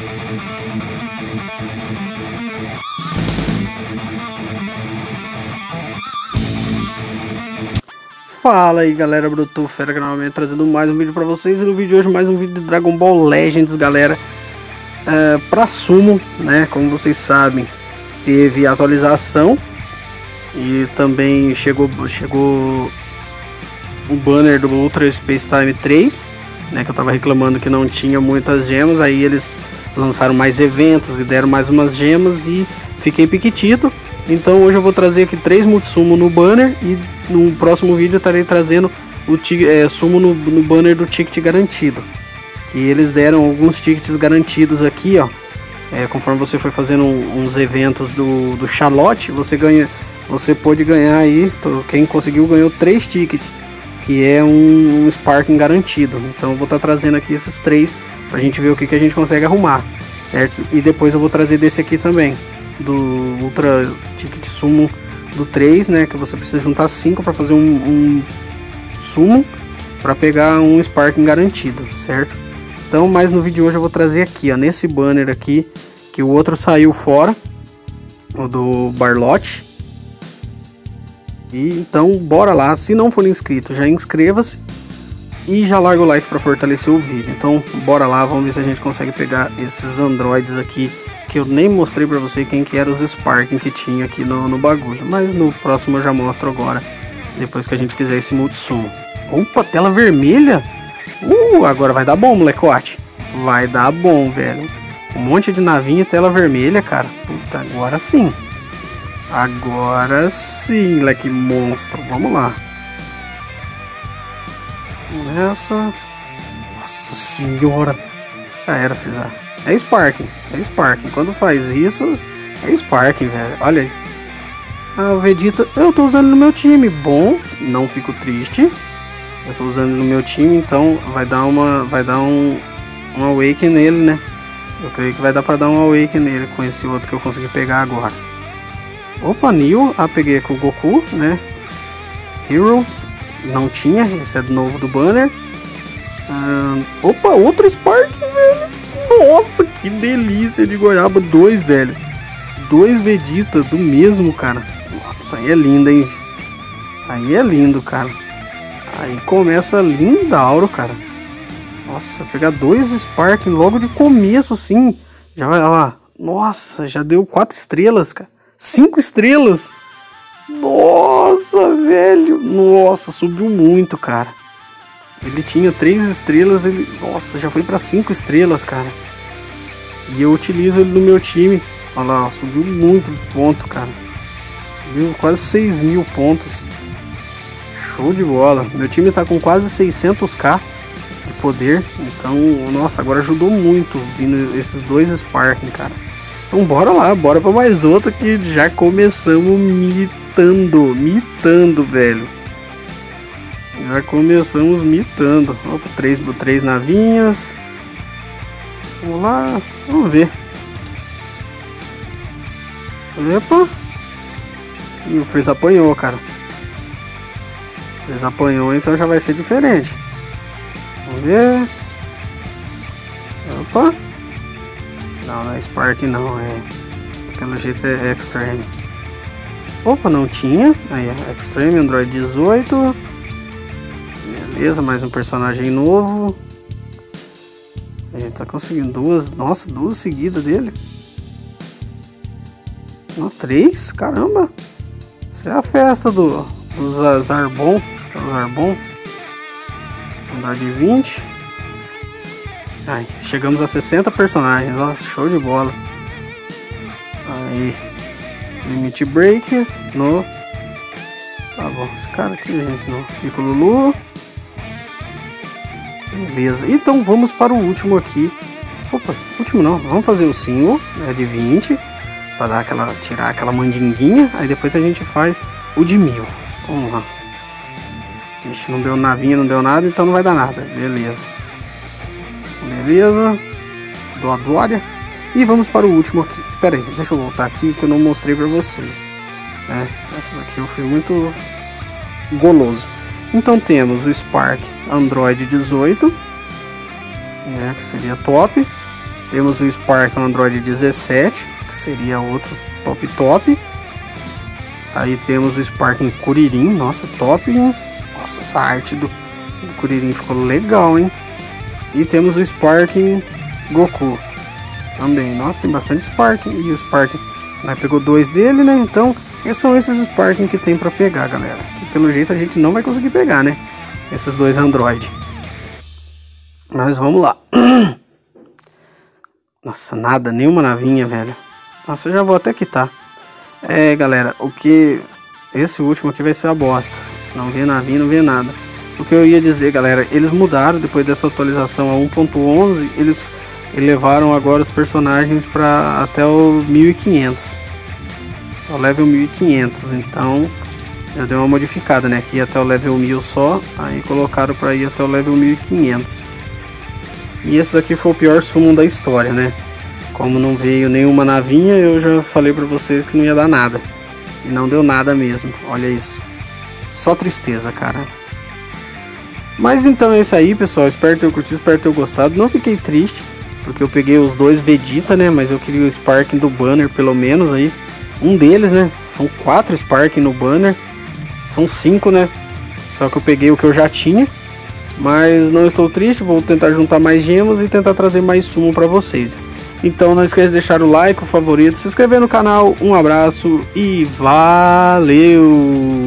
Fala aí galera, Brutofera novamente trazendo mais um vídeo pra vocês. E no vídeo de hoje mais um vídeo de Dragon Ball Legends, galera. Pra sumo, né, como vocês sabem, teve atualização. E também chegou o banner do Ultra Space Time 3, né, que eu tava reclamando que não tinha muitas gemas. Aí eles lançaram mais eventos e deram mais umas gemas e fiquei piquitito. Então hoje eu vou trazer aqui 3 multisumo no banner e no próximo vídeo eu estarei trazendo o sumo no banner do ticket garantido. Que eles deram alguns tickets garantidos aqui, ó. Conforme você for fazendo uns eventos do Charlotte, você pode ganhar aí, quem conseguiu ganhou 3 tickets, que é um Sparking garantido. Então eu vou estar trazendo aqui esses 3 pra gente ver o que a gente consegue arrumar, certo? E depois eu vou trazer desse aqui também, do Ultra Ticket Sumo do 3, né, que você precisa juntar 5 para fazer um sumo para pegar um Sparking garantido, certo? Então, mas no vídeo de hoje eu vou trazer aqui, ó, nesse banner aqui, que o outro saiu fora, o do Barlotte. E então bora lá, se não for inscrito, já inscreva-se e já larga o like para fortalecer o vídeo. Então bora lá, vamos ver se a gente consegue pegar esses androides aqui, que eu nem mostrei pra você quem que eram os Sparking que tinha aqui no bagulho. Mas no próximo eu já mostro agora, depois que a gente fizer esse multisumo. Opa, tela vermelha! Agora vai dar bom, molecote. Vai dar bom, velho. Um monte de navinha e tela vermelha, cara. Puta, agora sim. Agora sim, moleque monstro. Vamos lá. Essa. Nossa senhora. Já era, fizer. É Sparking. Quando faz isso, é Sparking, velho. Olha aí. O Vegeta, eu tô usando no meu time. Bom, não fico triste. Eu tô usando no meu time, então vai dar um Awake nele, né? Eu creio que vai dar pra dar um Awake nele com esse outro que eu consegui pegar agora. Opa, Neo. Peguei com o Goku, né? Hero. Não tinha, esse é do novo do banner. Opa, outro Sparking, velho. Nossa, que delícia de goiaba. 2, velho. 2 Vegeta do mesmo, cara. Nossa, aí é lindo, hein? Aí é lindo, cara. Aí começa lindauro, cara. Nossa, pegar 2 Sparking logo de começo, assim. Já vai lá. Nossa, já deu 4 estrelas, cara. 5 estrelas. Nossa, velho. Nossa, subiu muito, cara. Ele tinha 3 estrelas, nossa, já foi para 5 estrelas, cara. E eu utilizo ele no meu time. Olha lá, subiu muito ponto, cara. Subiu quase 6.000 pontos. Show de bola. Meu time tá com quase 600k de poder. Então, nossa, agora ajudou muito vindo esses 2 Sparking, cara. Então bora lá, bora para mais outro que já começamos mitando, velho. Já começamos mitando. Opa, 3 navinhas. Vamos lá, vamos ver. Epa. E o Freeza apanhou, cara. O Freeza apanhou, então já vai ser diferente. Vamos ver. Opa. Não é Spark não, pelo jeito é Extreme. Opa, não tinha. Aí, Extreme, Android 18. Beleza, mais um personagem novo. A gente tá conseguindo 2. Nossa, 2 seguidas dele. 3? Caramba. Isso é a festa dos Zarbon. Android 20. Ai, chegamos a 60 personagens. Ó, show de bola. Aí. Limit Break. No. Tá bom, esse cara aqui, gente, no Piccolo Lulu. Beleza, então vamos para o último aqui. Opa, último não, vamos fazer o single, né, de 20 para dar tirar aquela mandinguinha. Aí depois a gente faz o de 1000. Vamos lá. Ixi, não deu navinha, não deu nada, então não vai dar nada. Beleza. Do Adória. E vamos para o último aqui. Espera aí, deixa eu voltar aqui que eu não mostrei para vocês, né? Essa daqui eu fui muito goloso. Então temos o Spark Android 18, né, que seria top. Temos o Spark Android 17, que seria outro top. Aí temos o Spark Kuririn, nossa, top, hein? Nossa, essa arte do Kuririn ficou legal, hein? E temos o Spark Goku também. Nossa, tem bastante Spark. E o Spark, né, pegou 2 dele, né? Então, são esses Spark que tem pra pegar, galera. Que pelo jeito a gente não vai conseguir pegar, né? Esses 2 Android. Mas vamos lá. Nossa, nada, nenhuma navinha, velho. Nossa, eu já vou até quitar. Galera, esse último aqui vai ser a bosta. Não vê navinha, não vê nada. O que eu ia dizer, galera, eles mudaram depois dessa atualização a 1.11. Eles elevaram agora os personagens para até o 1500. O level 1500, então já deu uma modificada, né? Aqui até o level 1000 só, aí colocaram para ir até o level 1500. E esse daqui foi o pior summon da história, né? Como não veio nenhuma navinha, eu já falei pra vocês que não ia dar nada. E não deu nada mesmo, olha isso. Só tristeza, cara. Mas então é isso aí, pessoal. Espero ter curtido, espero ter gostado. Não fiquei triste, porque eu peguei os 2 Vegeta, né? Mas eu queria o Sparking do banner, pelo menos aí. Um deles, né? São 4 Sparking no banner. São 5, né? Só que eu peguei o que eu já tinha. Mas não estou triste, vou tentar juntar mais gemas e tentar trazer mais sumo para vocês. Então não esqueça de deixar o like, o favorito, se inscrever no canal. Um abraço e valeu!